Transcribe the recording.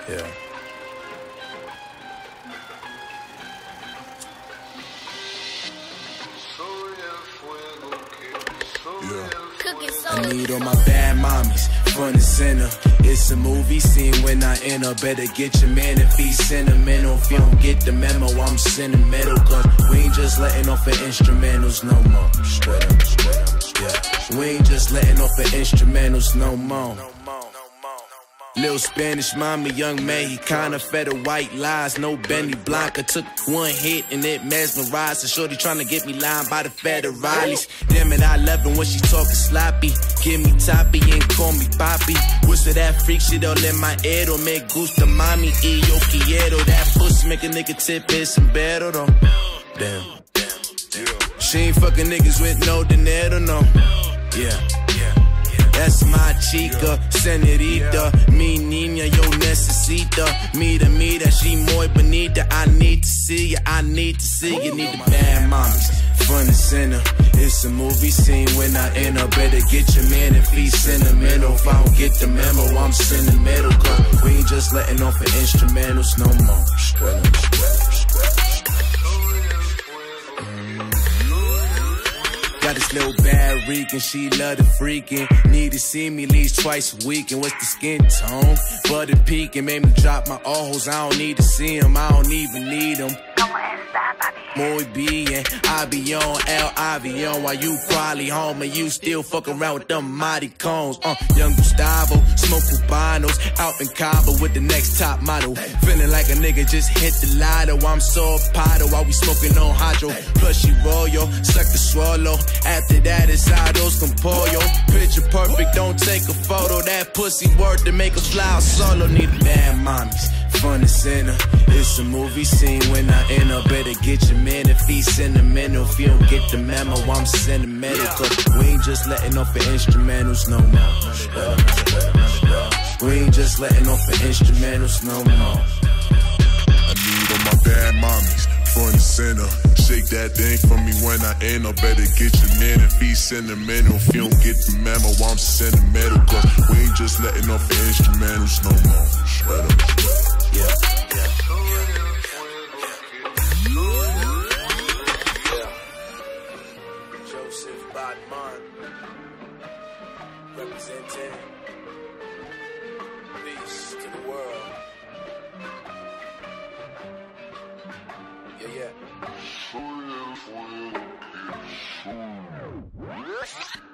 Yeah. I need all my bad mommies, front and center. It's a movie scene when I enter. Better get your man if he's sentimental. If you don't get the memo, I'm sentimental. Cause we ain't just letting off the instrumentals no more. Straight up, yeah. We ain't just letting off the instrumentals no more. Little Spanish mommy, young man, he kinda fed her white lies. No Benny Blanca, took one hit and it mesmerized. So shorty tryna get me lined by the federales. Damn it, I love it when she talking sloppy. Give me toppy and call me poppy. Whisper that freak shit all in my ear. Me gusta mami y yo quiero. That pussy make a nigga tip it sombrero though. Damn. She ain't fucking niggas with no dinero, no. Yeah. That's my chica, senorita. Mi niña, yo necesita. Mira, she muy bonita. I need to see ya, I need to see ya. Need the bad mommies, front and center. It's a movie scene when I enter. Better get your man if he's sentimental. If I don't get the memo, I'm sentimental. Cause we ain't just letting off the instrumentals no more. Got this little bad Rican, she love the freaking. Need to see me at least twice a week. And what's the skin tone? Butter peeking, made me drop my ojos. I don't need to see them, I don't even need them. Muy bien, I be on El Avion while you probably home and you still fuck around with them mighty cones. Young Gustavo, smoke Cubanos, out in Cabo with the next top model. Feeling like a nigga just hit the lotto. I'm so pato while we smoking on hydro. Plus she royal, suck the swallow. After that it's Ados con pollo. Picture perfect, don't take a photo. That pussy worth to make a fly solo. Need bad mommies, front and center. It's a movie scene when I enter. Better get your man if he's sentimental. If you don't get the memo, I'm sentimental. Cause we ain't just letting off the instrumentals no more. We ain't just letting off the instrumentals no more. I need all my bad mommies, front and center. Shake that thing for me when I enter. Better get your man if he's sentimental. If you don't get the memo, I'm sentimental. Cause we ain't just letting off the instrumentals no more. Straight up. Yeah. Representing peace to the world. Yeah.